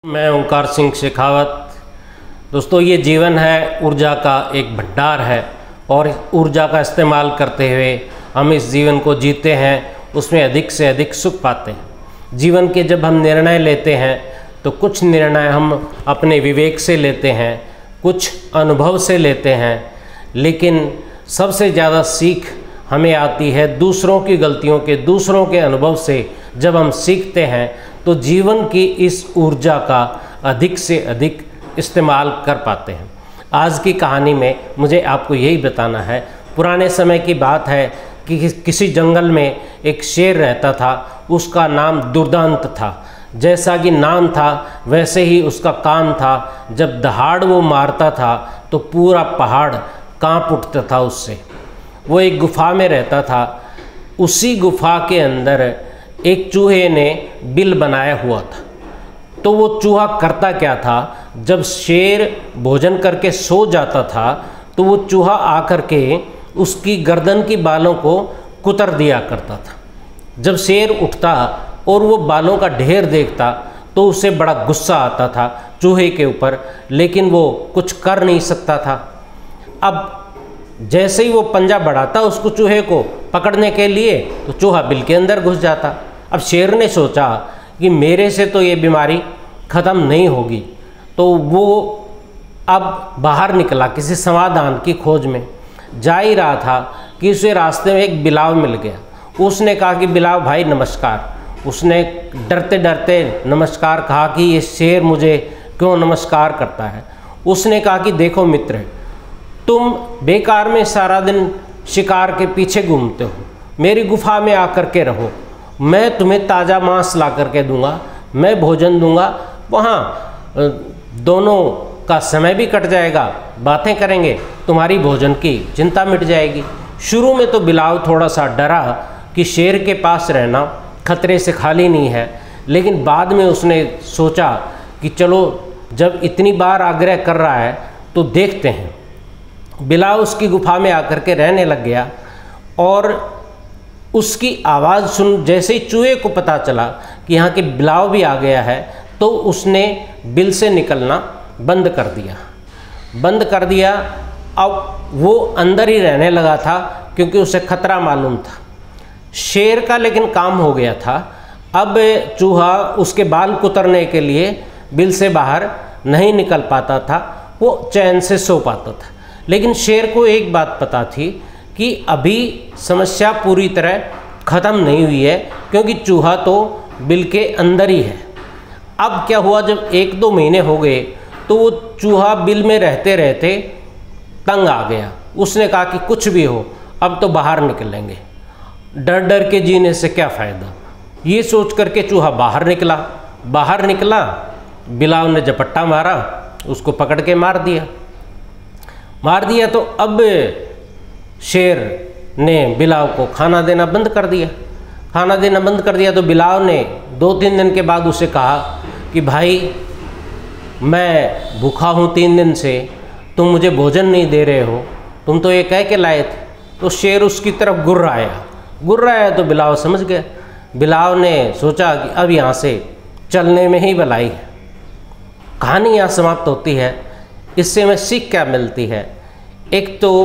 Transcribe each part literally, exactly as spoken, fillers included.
मैं ओंकार सिंह शेखावत। दोस्तों, ये जीवन है ऊर्जा का एक भंडार है और ऊर्जा का इस्तेमाल करते हुए हम इस जीवन को जीते हैं, उसमें अधिक से अधिक सुख पाते हैं। जीवन के जब हम निर्णय लेते हैं तो कुछ निर्णय हम अपने विवेक से लेते हैं, कुछ अनुभव से लेते हैं, लेकिन सबसे ज़्यादा सीख हमें आती है दूसरों की गलतियों के, दूसरों के अनुभव से। जब हम सीखते हैं तो जीवन की इस ऊर्जा का अधिक से अधिक इस्तेमाल कर पाते हैं। आज की कहानी में मुझे आपको यही बताना है। पुराने समय की बात है कि किसी जंगल में एक शेर रहता था, उसका नाम दुर्दांत था। जैसा कि नाम था वैसे ही उसका काम था। जब दहाड़ वो मारता था तो पूरा पहाड़ कांप उठता था उससे। वो एक गुफा में रहता था। उसी गुफा के अंदर एक चूहे ने बिल बनाया हुआ था। तो वो चूहा करता क्या था, जब शेर भोजन करके सो जाता था तो वो चूहा आकर के उसकी गर्दन की बालों को कुतर दिया करता था। जब शेर उठता और वो बालों का ढेर देखता तो उसे बड़ा गुस्सा आता था चूहे के ऊपर, लेकिन वो कुछ कर नहीं सकता था। अब जैसे ही वो पंजा बढ़ाता उसको चूहे को पकड़ने के लिए तो चूहा बिल के अंदर घुस जाता। अब शेर ने सोचा कि मेरे से तो ये बीमारी ख़त्म नहीं होगी, तो वो अब बाहर निकला किसी समाधान की खोज में। जा ही रहा था कि उसे रास्ते में एक बिलाव मिल गया। उसने कहा कि बिलाव भाई नमस्कार। उसने डरते डरते नमस्कार कहा कि ये शेर मुझे क्यों नमस्कार करता है। उसने कहा कि देखो मित्र, तुम बेकार में सारा दिन शिकार के पीछे घूमते हो, मेरी गुफा में आकर के रहो, मैं तुम्हें ताज़ा मांस ला कर के दूँगा, मैं भोजन दूँगा, वहाँ दोनों का समय भी कट जाएगा, बातें करेंगे, तुम्हारी भोजन की चिंता मिट जाएगी। शुरू में तो बिलाव थोड़ा सा डरा कि शेर के पास रहना खतरे से खाली नहीं है, लेकिन बाद में उसने सोचा कि चलो जब इतनी बार आग्रह कर रहा है तो देखते हैं। बिलाव उसकी गुफा में आकर के रहने लग गया और उसकी आवाज़ सुन जैसे ही चूहे को पता चला कि यहाँ के बिलाव भी आ गया है तो उसने बिल से निकलना बंद कर दिया बंद कर दिया अब वो अंदर ही रहने लगा था क्योंकि उसे खतरा मालूम था। शेर का लेकिन काम हो गया था। अब चूहा उसके बाल कुतरने के लिए बिल से बाहर नहीं निकल पाता था, वो चैन से सो पाता था। लेकिन शेर को एक बात पता थी कि अभी समस्या पूरी तरह ख़त्म नहीं हुई है, क्योंकि चूहा तो बिल के अंदर ही है। अब क्या हुआ, जब एक दो महीने हो गए तो वो चूहा बिल में रहते रहते तंग आ गया। उसने कहा कि कुछ भी हो अब तो बाहर निकलेंगे, डर डर के जीने से क्या फ़ायदा। ये सोच करके चूहा बाहर निकला। बाहर निकला, बिलाव ने झपट्टा मारा, उसको पकड़ के मार दिया मार दिया तो अब शेर ने बिलाव को खाना देना बंद कर दिया खाना देना बंद कर दिया तो बिलाव ने दो तीन दिन के बाद उसे कहा कि भाई मैं भूखा हूँ तीन दिन से, तुम मुझे भोजन नहीं दे रहे हो, तुम तो ये कह के लाए थे। तो शेर उसकी तरफ गुर्राया गुर्राया तो बिलाव समझ गया। बिलाव ने सोचा कि अब यहाँ से चलने में ही भलाई है। कहानी यहाँ समाप्त होती है। इससे हमें सीख क्या मिलती है? एक तो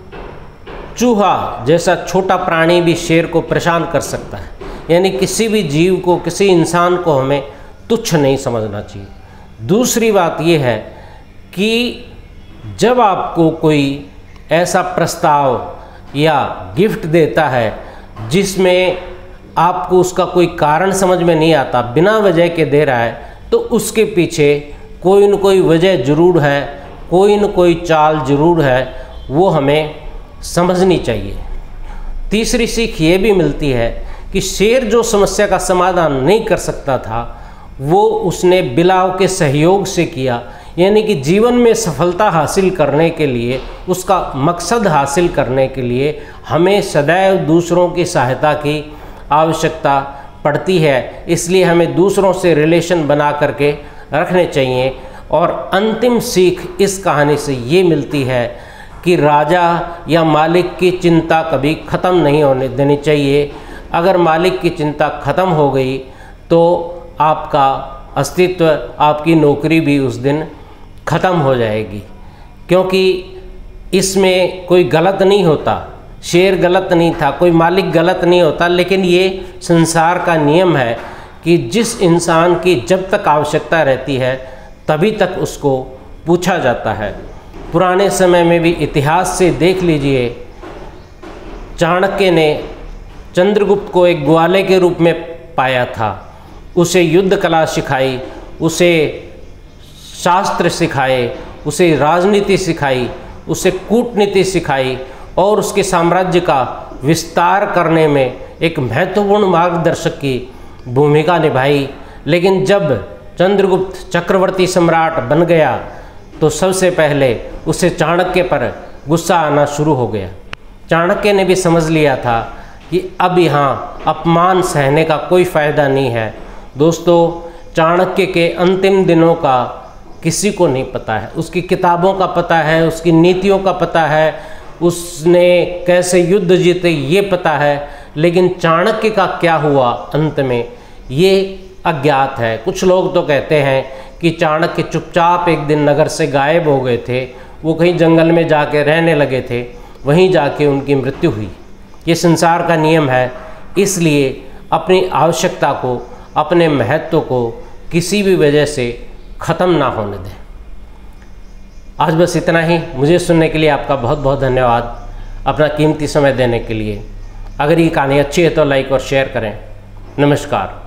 चूहा जैसा छोटा प्राणी भी शेर को परेशान कर सकता है, यानी किसी भी जीव को, किसी इंसान को हमें तुच्छ नहीं समझना चाहिए। दूसरी बात यह है कि जब आपको कोई ऐसा प्रस्ताव या गिफ्ट देता है जिसमें आपको उसका कोई कारण समझ में नहीं आता, बिना वजह के दे रहा है, तो उसके पीछे कोई न कोई वजह ज़रूर है, कोई न कोई चाल ज़रूर है, वो हमें समझनी चाहिए। तीसरी सीख ये भी मिलती है कि शेर जो समस्या का समाधान नहीं कर सकता था वो उसने बिलाव के सहयोग से किया। यानी कि जीवन में सफलता हासिल करने के लिए, उसका मकसद हासिल करने के लिए हमें सदैव दूसरों की सहायता की आवश्यकता पड़ती है। इसलिए हमें दूसरों से रिलेशन बना करके रखने चाहिए। और अंतिम सीख इस कहानी से ये मिलती है कि राजा या मालिक की चिंता कभी ख़त्म नहीं होने देनी चाहिए। अगर मालिक की चिंता ख़त्म हो गई तो आपका अस्तित्व, आपकी नौकरी भी उस दिन ख़त्म हो जाएगी। क्योंकि इसमें कोई गलत नहीं होता, शेर गलत नहीं था, कोई मालिक गलत नहीं होता, लेकिन ये संसार का नियम है कि जिस इंसान की जब तक आवश्यकता रहती है तभी तक उसको पूछा जाता है। पुराने समय में भी इतिहास से देख लीजिए, चाणक्य ने चंद्रगुप्त को एक ग्वाले के रूप में पाया था, उसे युद्ध कला सिखाई, उसे शास्त्र सिखाए, उसे राजनीति सिखाई, उसे कूटनीति सिखाई और उसके साम्राज्य का विस्तार करने में एक महत्वपूर्ण मार्गदर्शक की भूमिका निभाई। लेकिन जब चंद्रगुप्त चक्रवर्ती सम्राट बन गया तो सबसे पहले उसे चाणक्य पर गुस्सा आना शुरू हो गया। चाणक्य ने भी समझ लिया था कि अब यहाँ अपमान सहने का कोई फ़ायदा नहीं है। दोस्तों, चाणक्य के अंतिम दिनों का किसी को नहीं पता है। उसकी किताबों का पता है, उसकी नीतियों का पता है, उसने कैसे युद्ध जीते ये पता है, लेकिन चाणक्य का क्या हुआ अंत में ये अज्ञात है। कुछ लोग तो कहते हैं कि चाणक्य चुपचाप एक दिन नगर से गायब हो गए थे, वो कहीं जंगल में जाके रहने लगे थे, वहीं जाके उनकी मृत्यु हुई। ये संसार का नियम है, इसलिए अपनी आवश्यकता को, अपने महत्व को किसी भी वजह से ख़त्म ना होने दें। आज बस इतना ही। मुझे सुनने के लिए आपका बहुत बहुत धन्यवाद, अपना कीमती समय देने के लिए। अगर ये कहानी अच्छी है तो लाइक और शेयर करें। नमस्कार।